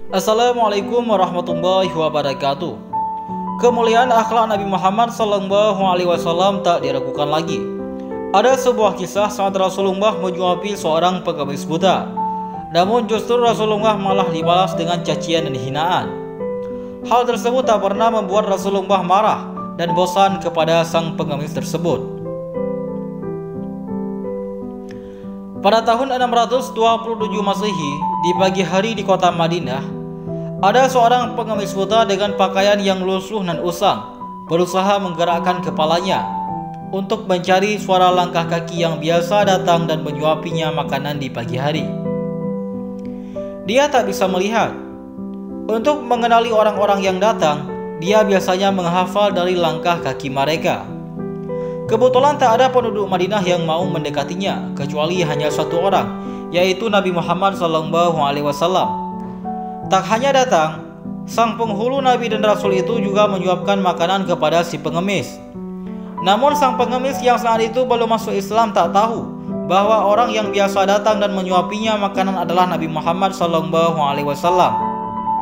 Assalamualaikum warahmatullahi wabarakatuh. Kemuliaan akhlak Nabi Muhammad SAW tak diragukan lagi. Ada sebuah kisah saat Rasulullah menyuapi seorang pengemis buta. Namun justru Rasulullah malah dibalas dengan cacian dan hinaan. Hal tersebut tak pernah membuat Rasulullah marah dan bosan kepada sang pengemis tersebut. Pada tahun 627 Masehi, di pagi hari di kota Madinah, ada seorang pengemis buta dengan pakaian yang lusuh dan usang berusaha menggerakkan kepalanya untuk mencari suara langkah kaki yang biasa datang dan menyuapinya makanan di pagi hari. Dia tak bisa melihat. Untuk mengenali orang-orang yang datang, dia biasanya menghafal dari langkah kaki mereka. Kebetulan tak ada penduduk Madinah yang mau mendekatinya kecuali hanya satu orang, yaitu Nabi Muhammad SAW. Tak hanya datang, sang penghulu Nabi dan Rasul itu juga menyuapkan makanan kepada si pengemis. Namun sang pengemis yang saat itu belum masuk Islam tak tahu bahwa orang yang biasa datang dan menyuapinya makanan adalah Nabi Muhammad SAW.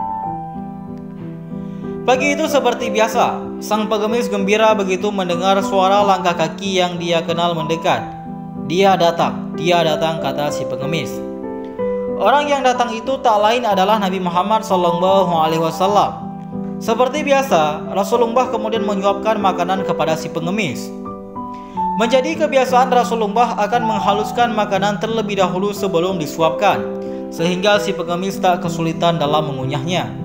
Pagi itu seperti biasa, sang pengemis gembira begitu mendengar suara langkah kaki yang dia kenal mendekat. Dia datang, kata si pengemis. Orang yang datang itu tak lain adalah Nabi Muhammad SAW. Seperti biasa, Rasulullah kemudian menyuapkan makanan kepada si pengemis. Menjadi kebiasaan Rasulullah akan menghaluskan makanan terlebih dahulu sebelum disuapkan, sehingga si pengemis tak kesulitan dalam mengunyahnya.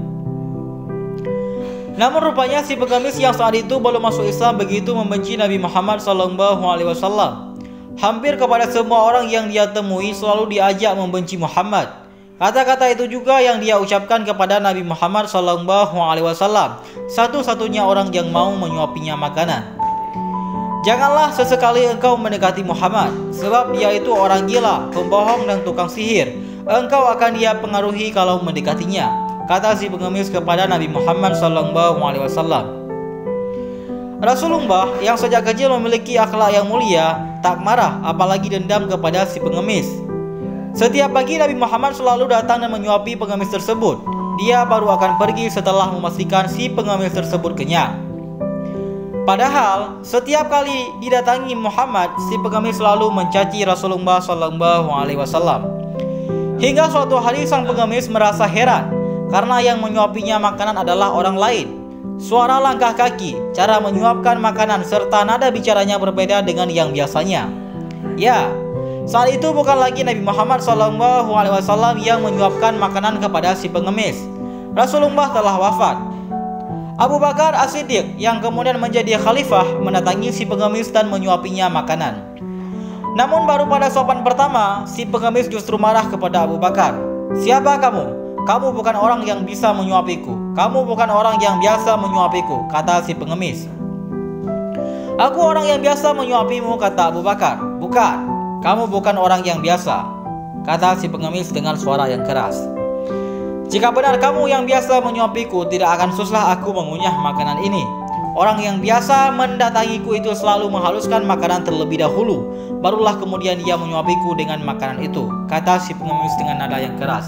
Namun rupanya si pengemis yang saat itu belum masuk Islam begitu membenci Nabi Muhammad SAW. Hampir kepada semua orang yang dia temui selalu diajak membenci Muhammad. Kata-kata itu juga yang dia ucapkan kepada Nabi Muhammad SAW, satu-satunya orang yang mau menyuapinya makanan. Janganlah sesekali engkau mendekati Muhammad, sebab dia itu orang gila, pembohong dan tukang sihir. Engkau akan dia pengaruhi kalau mendekatinya, kata si pengemis kepada Nabi Muhammad SAW. Rasulullah yang sejak kecil memiliki akhlak yang mulia tak marah apalagi dendam kepada si pengemis. Setiap pagi Nabi Muhammad selalu datang dan menyuapi pengemis tersebut. Dia baru akan pergi setelah memastikan si pengemis tersebut kenyang. Padahal setiap kali didatangi Muhammad, si pengemis selalu mencaci Rasulullah SAW. Hingga suatu hari sang pengemis merasa heran karena yang menyuapinya makanan adalah orang lain. Suara langkah kaki, cara menyuapkan makanan, serta nada bicaranya berbeda dengan yang biasanya. Ya, saat itu bukan lagi Nabi Muhammad SAW yang menyuapkan makanan kepada si pengemis. Rasulullah telah wafat. Abu Bakar As-Siddiq yang kemudian menjadi khalifah mendatangi si pengemis dan menyuapinya makanan. Namun baru pada sopan pertama, si pengemis justru marah kepada Abu Bakar. "Siapa kamu? Kamu bukan orang yang bisa menyuapiku. Kamu bukan orang yang biasa menyuapiku," kata si pengemis. "Aku orang yang biasa menyuapimu," kata Abu Bakar. "Bukan, kamu bukan orang yang biasa," kata si pengemis dengan suara yang keras. "Jika benar kamu yang biasa menyuapiku, tidak akan susah aku mengunyah makanan ini. Orang yang biasa mendatangiku itu selalu menghaluskan makanan terlebih dahulu, barulah kemudian dia menyuapiku dengan makanan itu," kata si pengemis dengan nada yang keras.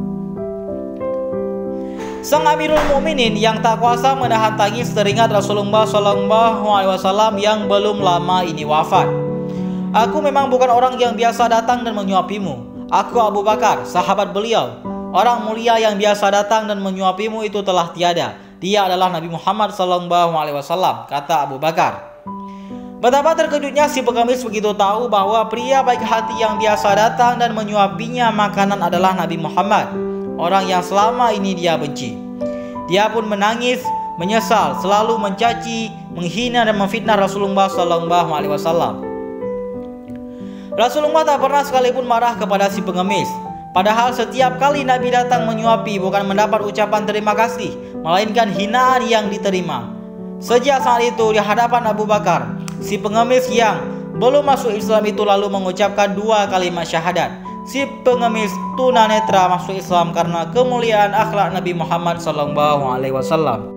Sang Amirul Mukminin yang tak kuasa menahan tangis teringat Rasulullah SAW yang belum lama ini wafat. "Aku memang bukan orang yang biasa datang dan menyuapimu. Aku Abu Bakar, sahabat beliau. Orang mulia yang biasa datang dan menyuapimu itu telah tiada. Dia adalah Nabi Muhammad SAW," kata Abu Bakar. Betapa terkejutnya si pengemis begitu tahu bahwa pria baik hati yang biasa datang dan menyuapinya makanan adalah Nabi Muhammad, orang yang selama ini dia benci. Dia pun menangis, menyesal, selalu mencaci, menghina dan memfitnah Rasulullah SAW. Rasulullah tak pernah sekalipun marah kepada si pengemis. Padahal setiap kali Nabi datang menyuapi bukan mendapat ucapan terima kasih, melainkan hinaan yang diterima. Sejak saat itu di hadapan Abu Bakar, si pengemis yang belum masuk Islam itu lalu mengucapkan 2 kalimat syahadat. Si pengemis tunanetra masuk Islam karena kemuliaan akhlak Nabi Muhammad SAW.